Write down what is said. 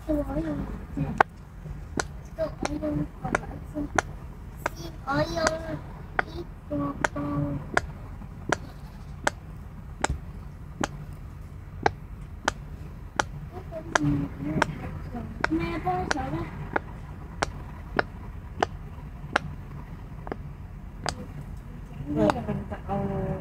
我用我用盒子，我用一个包。妈帮我瞧瞧。 mình tạo